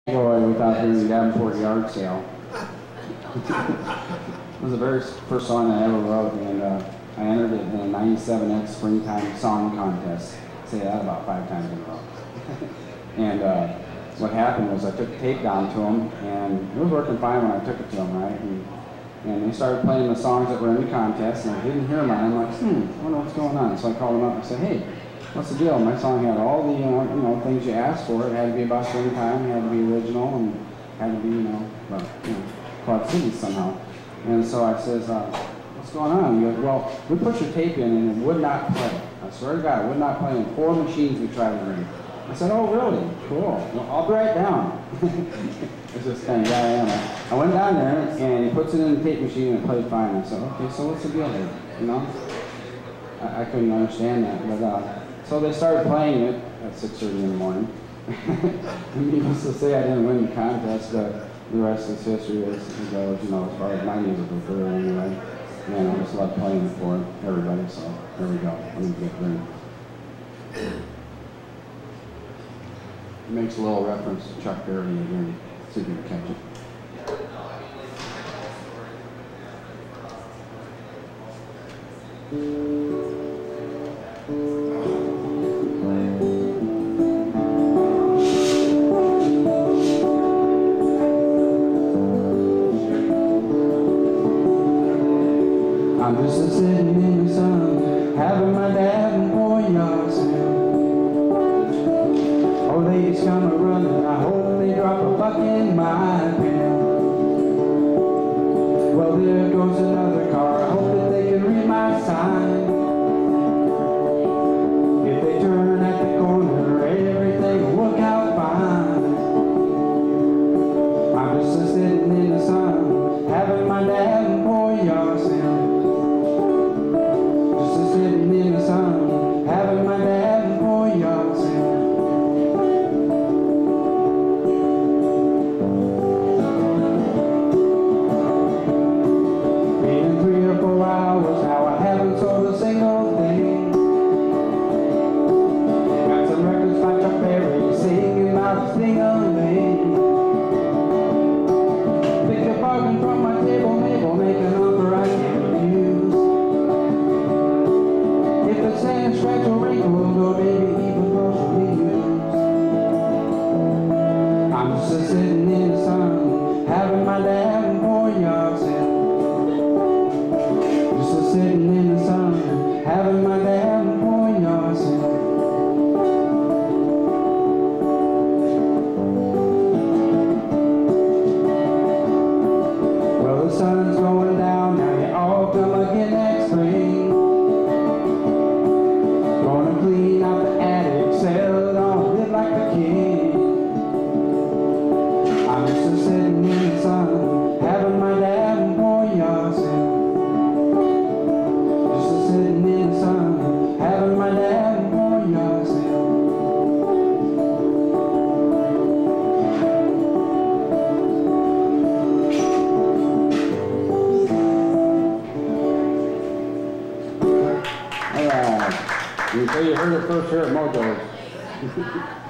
We thought we were in Davenport yard sale. It was the very first song I ever wrote, and I entered it in a 97X Springtime Song Contest. I say that about 5 times in a row. And what happened was I took the tape down to them, and it was working fine when I took it to them, right? And they started playing the songs that were in the contest, and I didn't hear mine. I'm like, I wonder what's going on. So I called them up and I said, hey, what's the deal? My song had all the things you asked for. It had to be about springtime, it had to be original, and had to be Quad Cities somehow. And so I says, what's going on? He goes, well, we put your tape in and it would not play. I swear to God, it would not play in 4 machines we tried to ring. I said, oh really? Cool. Well, I'll be right down. It's this kind of guy I am. I went down there and he puts it in the tape machine and it played fine. I said, okay, so what's the deal here? I couldn't understand that, but so they started playing it at 6:30 in the morning. Needless to say, I didn't win the contest, but the rest is history. As goes, as far as my musical career anyway. And I just love playing it for everybody, so there we go. I'm going to get ready. It makes a little reference to Chuck Berry again. See if you can catch it. I'm just sitting in the sun, having my Davenport yard sale. Oh, ladies come a-running, I hope they drop a buck in my pail. Well, there goes another car, I hope that they can read my sign. If they turn at the corner, everything will work out fine. I'm just sitting in the sun, having my Davenport yard sale. Sitting in the sun, having my Davenport yard sale. Been 3 or 4 hours now, I haven't sold a single thing. Got some records by Chuck Berry singing about a sting-a-ling. Picked a bargain from my table, Mabel, make an offer I can't refuse. If it's sand, scratch, or wrinkles, or maybe even grocery used. I'm just sitting in the sun, having my Davenport yard sale. Just sitting in the sun, having my Davenport yard sale. Well, the sun's going down, now you all come again next spring. Gonna clean out the attic, sell it all, live like a king. I'm just sitting in the sun, having my Davenport yard sale. Just sitting in the sun, having my Davenport yard sale. All right. You say you heard it first here at Mojo's.